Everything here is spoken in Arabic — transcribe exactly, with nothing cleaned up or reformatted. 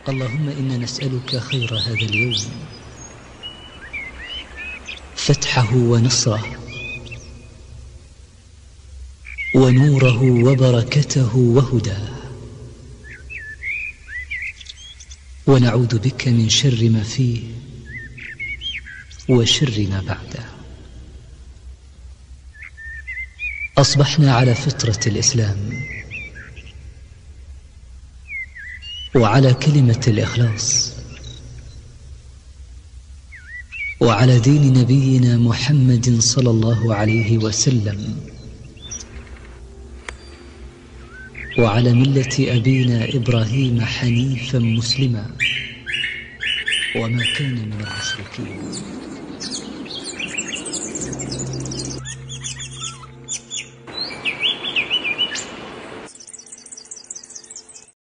اللهم إنا نسألك خير هذا اليوم، فتحه ونصره ونوره وبركته وهداه، ونعوذ بك من شر ما فيه وشر ما بعده. أصبحنا على فطرة الإسلام وعلى كلمة الإخلاص وعلى دين نبينا محمد صلى الله عليه وسلم وعلى ملة أبينا إبراهيم حنيفا مسلما وما كان من المشركين.